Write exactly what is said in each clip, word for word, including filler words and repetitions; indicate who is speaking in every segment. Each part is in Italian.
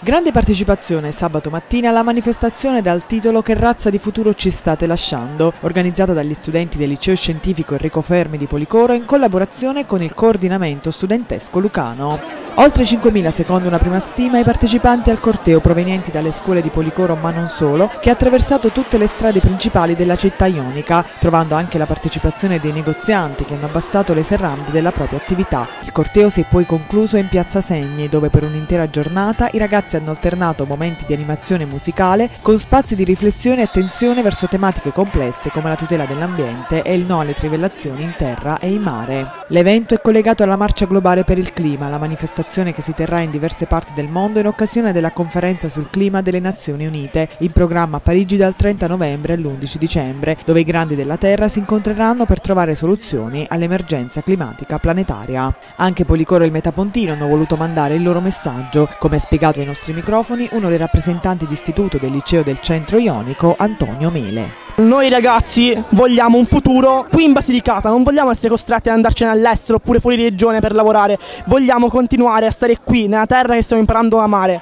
Speaker 1: Grande partecipazione sabato mattina alla manifestazione dal titolo Che razza di futuro ci state lasciando, organizzata dagli studenti del liceo scientifico Enrico Fermi di Policoro in collaborazione con il coordinamento studentesco lucano. Oltre cinquemila secondo una prima stima i partecipanti al corteo provenienti dalle scuole di Policoro ma non solo, che ha attraversato tutte le strade principali della città ionica, trovando anche la partecipazione dei negozianti che hanno abbassato le serrande della propria attività. Il corteo si è poi concluso in Piazza Segni, dove per un'intera giornata i ragazzi hanno alternato momenti di animazione musicale con spazi di riflessione e attenzione verso tematiche complesse come la tutela dell'ambiente e il no alle trivellazioni in terra e in mare. L'evento è collegato alla Marcia Globale per il Clima, la manifestazione che si terrà in diverse parti del mondo in occasione della conferenza sul clima delle Nazioni Unite, in programma a Parigi dal trenta novembre all'undici dicembre, dove i grandi della Terra si incontreranno per trovare soluzioni all'emergenza climatica planetaria. Anche Policoro e il Metapontino hanno voluto mandare il loro messaggio, come ha spiegato ai nostri microfoni uno dei rappresentanti d'istituto del liceo del centro ionico, Antonio Mele.
Speaker 2: Noi ragazzi vogliamo un futuro qui in Basilicata, non vogliamo essere costretti ad andarcene all'estero oppure fuori regione per lavorare, vogliamo continuare a stare qui nella terra che stiamo imparando a amare.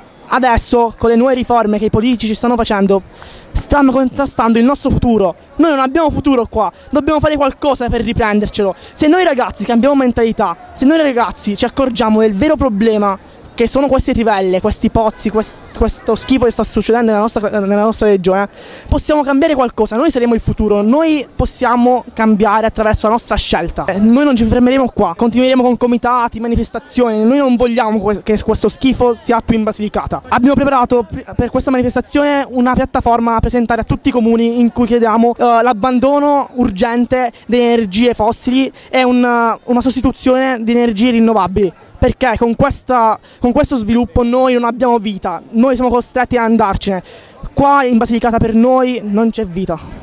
Speaker 2: Adesso con le nuove riforme che i politici stanno facendo stanno contrastando il nostro futuro. Noi non abbiamo futuro qua, dobbiamo fare qualcosa per riprendercelo. Se noi ragazzi cambiamo mentalità, se noi ragazzi ci accorgiamo del vero problema che sono queste trivelle, questi pozzi, quest, questo schifo che sta succedendo nella nostra, nella nostra regione, possiamo cambiare qualcosa, noi saremo il futuro, noi possiamo cambiare attraverso la nostra scelta. Eh, noi non ci fermeremo qua, continueremo con comitati, manifestazioni, noi non vogliamo que che questo schifo si attui in Basilicata. Abbiamo preparato per questa manifestazione una piattaforma da presentare a tutti i comuni in cui chiediamo uh, l'abbandono urgente delle energie fossili e una, una sostituzione di energie rinnovabili. Perché con, questa, con questo sviluppo noi non abbiamo vita, noi siamo costretti ad andarcene. Qua in Basilicata per noi non c'è vita.